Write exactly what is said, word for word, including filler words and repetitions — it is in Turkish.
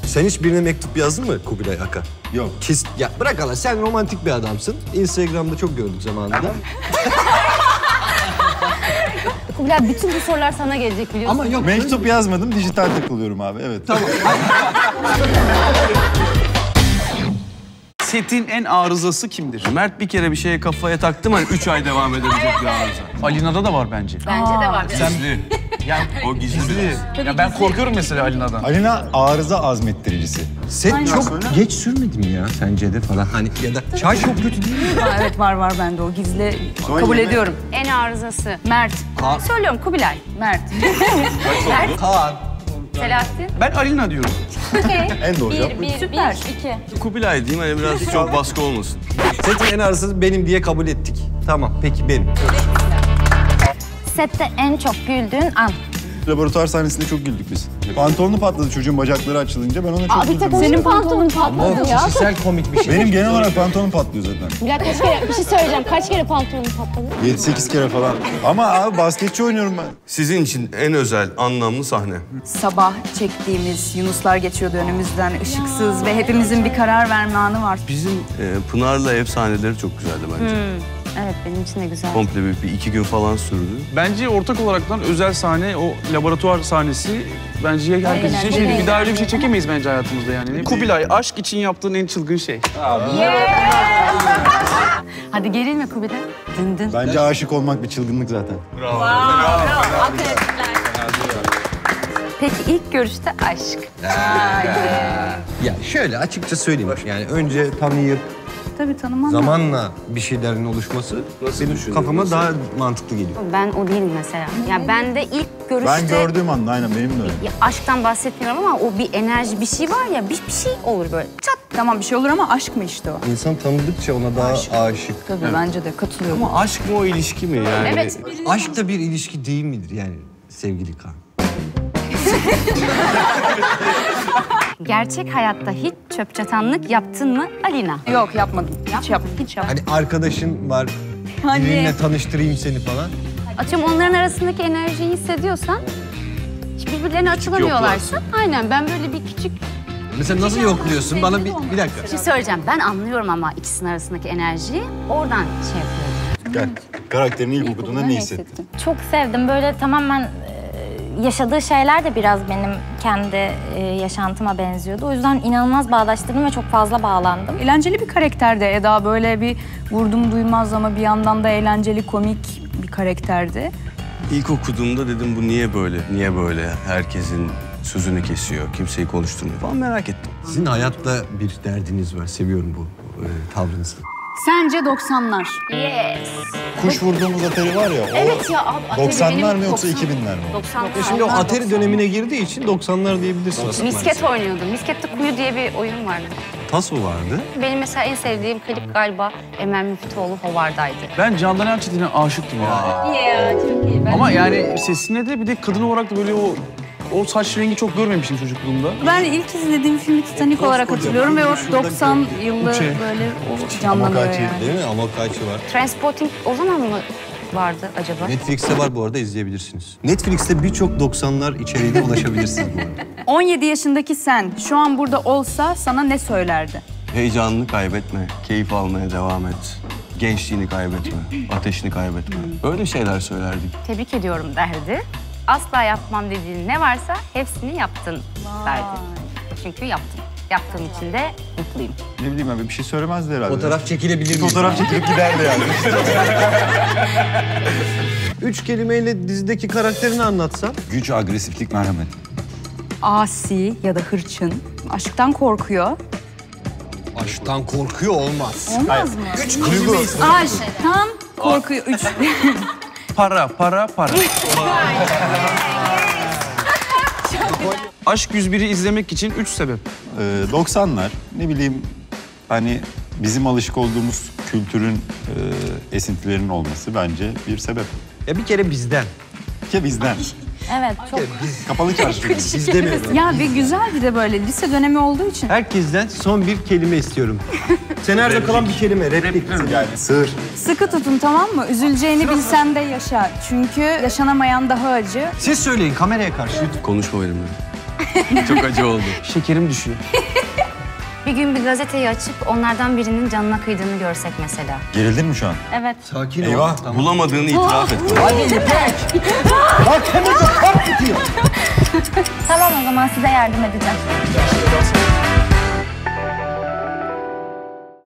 Sen hiç birine mektup yazdın mı Kubilay Aka? Yok. Kes, ya bırak Allah, sen romantik bir adamsın. Instagram'da çok gördük zamanında. Kubilay, bütün bu sorular sana gelecek biliyorsun. Ama yok. Mektup yazmadım, dijital takılıyorum abi, evet. Tamam. Setin en arızası kimdir? Mert bir kere bir şeye kafaya taktım, hani üç ay devam edebilecek bir arıza. Alina'da da var bence. Bence de var. Gizli. Yani o gizli. gizli. Ya ben korkuyorum mesela Alina'dan. Alina arıza azmettiricisi. Set Aynen. çok geç sürmedi mi ya sence de falan? Hani ya da çay çok kötü değil mi? Aa, evet var var bende o gizli. Kabul ediyorum. En arızası. Mert. Kaan. Söylüyorum Kubilay. Mert. Kaan. Selahattin. Ben Alina diyorum. En doğru cevap. Bir, bir, Süper. bir, iki. Kubilay diyeyim, hani biraz çok baskı olmasın. Setin en arızası benim diye kabul ettik. Tamam, peki benim. Sette en çok güldüğün an. Laboratuvar sahnesinde çok güldük biz. Pantolonu patladı çocuğun, bacakları açılınca ben ona çok Abi güldüm. senin pantolonun patladı O ya. kişisel komik bir şey. Benim genel olarak pantolonum patlıyor zaten. Bilal kaç kere, bir şey söyleyeceğim. Kaç kere pantolonun patladı? yedi sekiz kere falan. Ama abi basketçi oynuyorum ben. Sizin için en özel, anlamlı sahne. Sabah çektiğimiz Yunuslar geçiyordu önümüzden, ışıksız ve hepimizin bir karar verme anı var. Bizim e, Pınar'la ev sahneleri çok güzeldi bence. Evet, benim için de güzel. Komple bir, bir iki gün falan sürdü. Bence ortak olaraktan özel sahne, o laboratuvar sahnesi bence herkes için şeydi. Bir daha öyle bir şey çekemeyiz bence hayatımızda yani. Kubilay, aşk için yaptığın en çılgın şey. Hadi gerilme Kubilay. Dın dın. Bence aşık olmak bir çılgınlık zaten. Peki ilk görüşte aşk. Ya şöyle açıkça söyleyeyim. Yani önce tanıyıp Tabii tanımam. zamanla bir şeylerin oluşması benim kafama daha mantıklı geliyor. Ben o değilim mesela. Ya ben de ilk görüşte... Ben gördüğüm anda aynen benim de öyle. Ya aşktan bahsetmiyorum ama o bir enerji, bir şey var ya, bir, bir şey olur böyle. Çat. Tamam bir şey olur ama aşk mı işte o? İnsan tanıdıkça ona daha Aşık. aşık. Tabii bence de katılıyorum. Ama aşk mı o, ilişki mi yani? Evet. Aşk da bir ilişki değil midir yani sevgili Kaan? Gerçek hayatta hiç çöp çatanlık yaptın mı Alina? Yok yapmadım. Hiç yap, hiç yap. Hani arkadaşın var, Hani- birine tanıştırayım seni falan. Atıyorum onların arasındaki enerjiyi hissediyorsan, hiç birbirlerine açılamıyorlarsa. Aynen, ben böyle bir küçük Mesela nasıl yokluyorsun? Bana bir, bir dakika. bir şey söyleyeceğim. Ben anlıyorum ama ikisinin arasındaki enerjiyi. Oradan şey yapıyorum. Gel. Karakterini ilk okuduğunda ne hissettin? Çok sevdim. Böyle tamamen e, yaşadığı şeyler de biraz benim kendi e, yaşantıma benziyordu. O yüzden inanılmaz bağdaştırdım ve çok fazla bağlandım. Eğlenceli bir karakterdi Eda. Böyle bir vurdum duymaz ama bir yandan da eğlenceli, komik bir karakterdi. İlk okuduğumda dedim bu niye böyle, niye böyle? Herkesin sözünü kesiyor, kimseyi konuşturmuyor falan, merak ettim. Sizin hayatta bir derdiniz var. Seviyorum bu e, tavrınızı. Sence doksanlar. Yes. Kuş vurduğumuz Atari var ya, o Evet ya abi. Atari doksanlar benim mı yoksa doksan iki binler mi? doksanlar. E şimdi o Atari dönemine girdiği için doksanlar diyebilirsiniz. Misket oynuyordum. Miskette Kuyu diye bir oyun vardı. Taso vardı. Benim mesela en sevdiğim klip galiba Emel Müftüoğlu Hovarda'ydı. Ben Candan Erçetin'e aşıktım ya. Ya çok iyi. Ama yani sesine de bir de kadın olarak da böyle o o saç rengi çok görmemiştim çocukluğumda. Ben ilk izlediğim filmi Titanic olarak hatırlıyorum ve o doksan yılı Uçe. böyle o canlanıyor Amokachi yani. değil mi? Amokachi var. Transporting o zaman mı vardı acaba? Netflix'te var bu arada, izleyebilirsiniz. Netflix'te birçok doksanlar içeriğine ulaşabilirsiniz bu arada. on yedi yaşındaki sen şu an burada olsa sana ne söylerdi? Heyecanını kaybetme, keyif almaya devam et. Gençliğini kaybetme, ateşini kaybetme. Böyle şeyler söylerdik. Tebrik ediyorum derdi. Asla yapmam dediğin ne varsa hepsini yaptın derdi. Çünkü yaptım. Yaptığım için de mutluyum. Ne bileyim abi, bir şey söylemezdi herhalde. Fotoğraf çekilebilir Bir miyiz? fotoğraf çekilip giderdi yani. Üç kelimeyle dizideki karakterini anlatsan. Güç, agresiflik, merhamet. Asi ya da hırçın. Aşktan korkuyor. Aşktan korkuyor olmaz. Olmaz mı? Üç kelime Aşktan korkuyor. Üç. Para, para, para. Aşk yüz bir'i izlemek için üç sebep. Ee, doksanlar, ne bileyim hani bizim alışık olduğumuz kültürün e, esintilerinin olması bence bir sebep. Ya bir kere bizden. Ki bizden. Evet, çok Kapalı çarşı. Biz demiyoruz. Ya bir güzel bir de böyle lise dönemi olduğu için. Herkesten son bir kelime istiyorum. Senaryoda kalan bir kelime, replik. Yani sığır. Sıkı tutun tamam mı? Üzüleceğini bilsen de yaşa. Çünkü yaşanamayan daha acı. Siz söyleyin kameraya karşı. Konuşma benimle. Çok acı oldu. Şekerim düşüyor. Bir gün bir gazeteyi açıp onlardan birinin canına kıydığını görsek mesela. Gerildin mi şu an? Evet. Sakin Eyvah. ol. Tamam. Bulamadığını itiraf et. Tamam o zaman size yardım edeceğim.